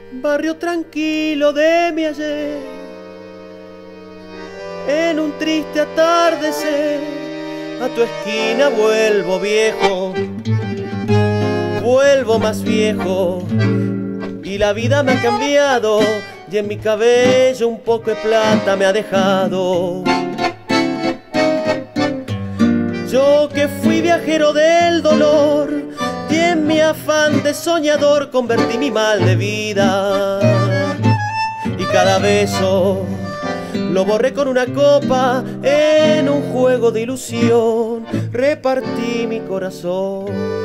barrio tranquilo de mi ayer, en un triste atardecer, a tu esquina vuelvo viejo, vuelvo más viejo, y la vida me ha cambiado, y en mi cabello un poco de plata me ha dejado. Yo que fui viajero del dolor, y en mi afán de soñador convertí mi mal de vida, y cada beso lo borré con una copa, en un juego de ilusión repartí mi corazón.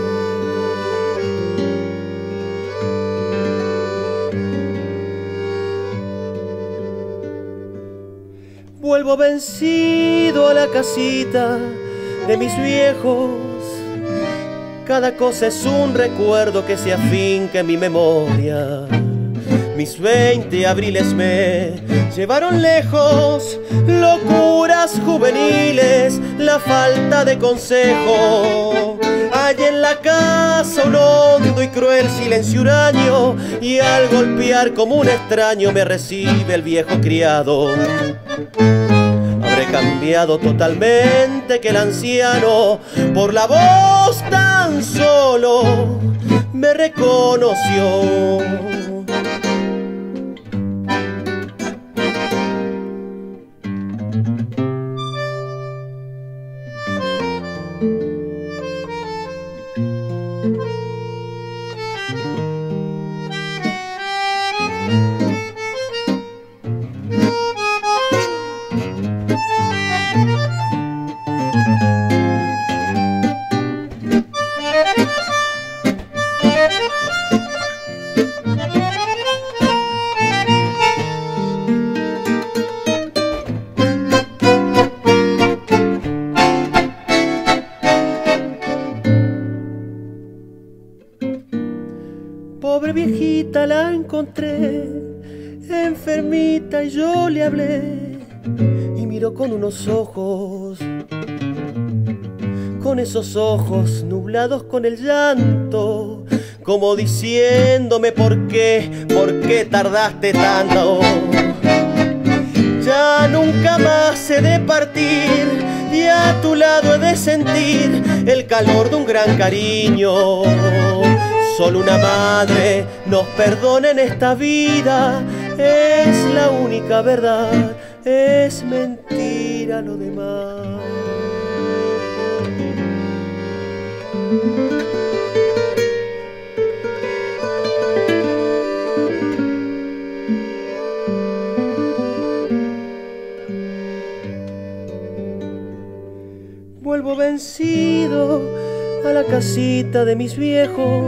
Vuelvo vencido a la casita de mis viejos, cada cosa es un recuerdo que se afinca en mi memoria. Mis 20 abriles me llevaron lejos, locuras juveniles, la falta de consejo. Hay en la casa un hondo y cruel silencio huraño, y al golpear como un extraño me recibe el viejo criado. Habré cambiado totalmente que el anciano, por la voz tan solo me reconoció. Pobre viejita la encontré, enfermita, y yo le hablé, y miró con unos ojos, con esos ojos nublados con el llanto, como diciéndome por qué tardaste tanto. Ya nunca más he de partir, y a tu lado he de sentir el calor de un gran cariño. Solo una madre nos perdona en esta vida, es la única verdad, es mentira lo demás. Vuelvo vencido a la casita de mis viejos,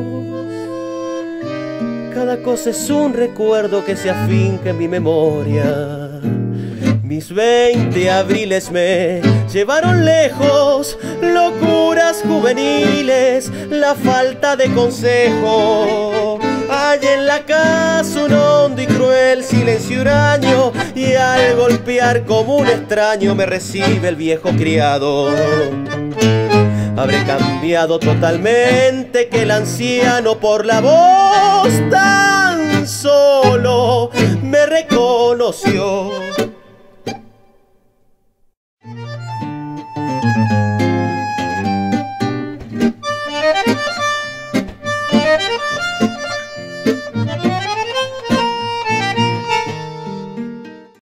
cada cosa es un recuerdo que se afinca en mi memoria. Mis 20 abriles me llevaron lejos, locuras juveniles, la falta de consejo. Hay en la casa un hondo y cruel silencio huraño, y al golpear como un extraño me recibe el viejo criado. Habré cambiado totalmente que el anciano, por la voz tan solo me reconoció.